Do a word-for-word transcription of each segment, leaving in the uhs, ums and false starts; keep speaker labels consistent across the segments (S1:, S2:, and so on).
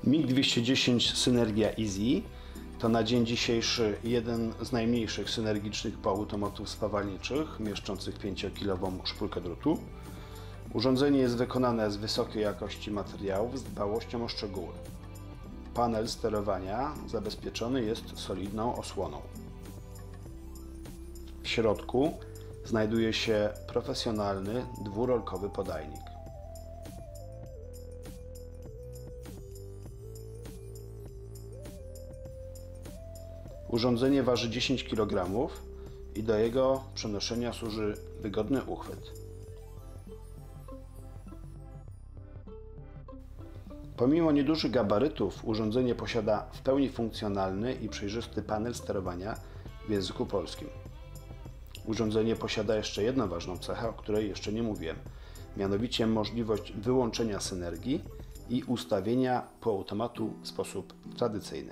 S1: MIG dwieście dziesięć Synergia Easy to na dzień dzisiejszy jeden z najmniejszych synergicznych półautomatów spawalniczych, mieszczących pięciokilową szpulkę drutu. Urządzenie jest wykonane z wysokiej jakości materiałów z dbałością o szczegóły. Panel sterowania zabezpieczony jest solidną osłoną. W środku znajduje się profesjonalny dwurolkowy podajnik. Urządzenie waży dziesięć kilogramów i do jego przenoszenia służy wygodny uchwyt. Pomimo niedużych gabarytów urządzenie posiada w pełni funkcjonalny i przejrzysty panel sterowania w języku polskim. Urządzenie posiada jeszcze jedną ważną cechę, o której jeszcze nie mówiłem, mianowicie możliwość wyłączenia synergii i ustawienia półautomatu w sposób tradycyjny.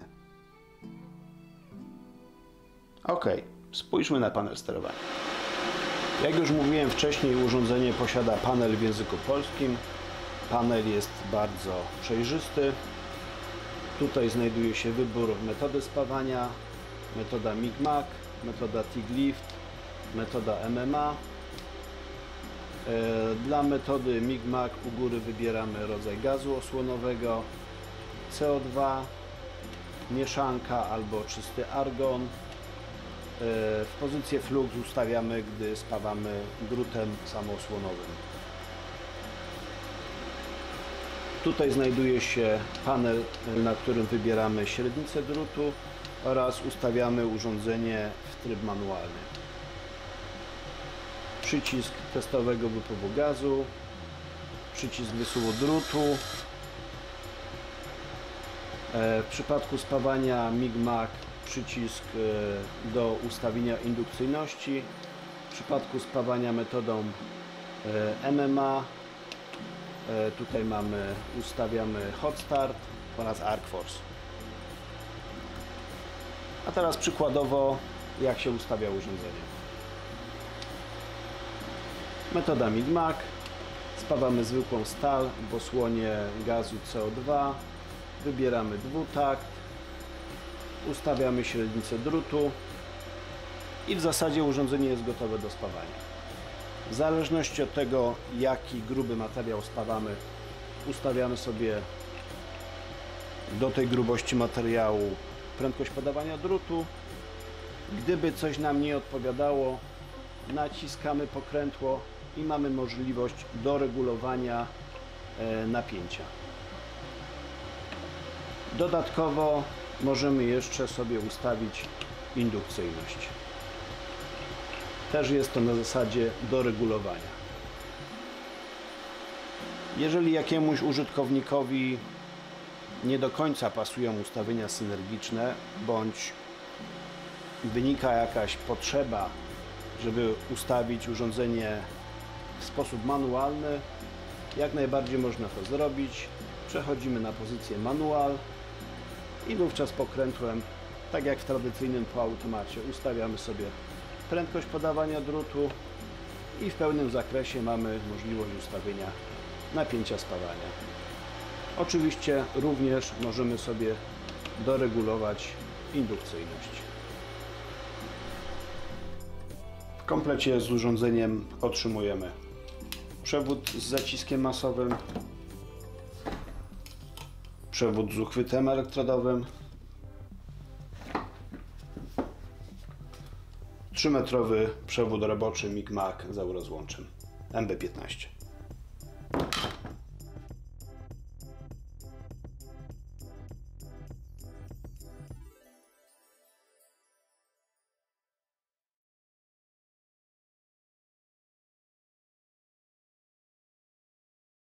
S1: Ok, spójrzmy na panel sterowania. Jak już mówiłem wcześniej, urządzenie posiada panel w języku polskim. Panel jest bardzo przejrzysty. Tutaj znajduje się wybór metody spawania, metoda MIG-MAG, metoda TIG-LIFT, metoda M M A. Dla metody MIG-MAG u góry wybieramy rodzaj gazu osłonowego, C O dwa, mieszanka albo czysty argon. W pozycję flux ustawiamy, gdy spawamy drutem samoosłonowym. Tutaj znajduje się panel, na którym wybieramy średnicę drutu oraz ustawiamy urządzenie w tryb manualny. Przycisk testowego wypływu gazu, przycisk wysuwu drutu. W przypadku spawania MIG-MAG przycisk do ustawienia indukcyjności. W przypadku spawania metodą M M A tutaj mamy, ustawiamy Hot Start oraz Arc Force. A teraz przykładowo, jak się ustawia urządzenie. Metoda MIG-MAG. Spawamy zwykłą stal w osłonie gazu C O dwa. Wybieramy dwutakt. Ustawiamy średnicę drutu i w zasadzie urządzenie jest gotowe do spawania. W zależności od tego, jaki gruby materiał spawamy, ustawiamy sobie do tej grubości materiału prędkość podawania drutu. Gdyby coś nam nie odpowiadało, naciskamy pokrętło i mamy możliwość doregulowania napięcia. Dodatkowo możemy jeszcze sobie ustawić indukcyjność. Też jest to na zasadzie doregulowania. Jeżeli jakiemuś użytkownikowi nie do końca pasują ustawienia synergiczne, bądź wynika jakaś potrzeba, żeby ustawić urządzenie w sposób manualny, jak najbardziej można to zrobić. Przechodzimy na pozycję manual i wówczas pokrętłem, tak jak w tradycyjnym półautomacie, ustawiamy sobie prędkość podawania drutu i w pełnym zakresie mamy możliwość ustawienia napięcia spawania. Oczywiście również możemy sobie doregulować indukcyjność. W komplecie z urządzeniem otrzymujemy przewód z zaciskiem masowym, przewód z uchwytem elektrodowym, trzymetrowy przewód roboczy MIG-MAG z eurozłączem M B piętnaście.